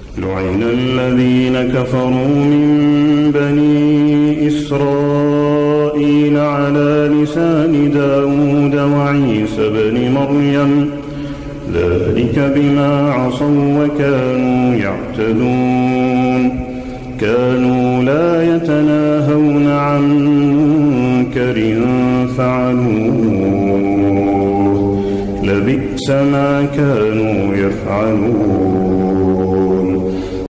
لعن الذين كفروا من بني إسرائيل على لسان داود وعيسى بن مريم ذلك بما عصوا وكانوا يعتدون كانوا لا يتناهون عن منكر فعلوه لبئس ما كانوا يفعلون.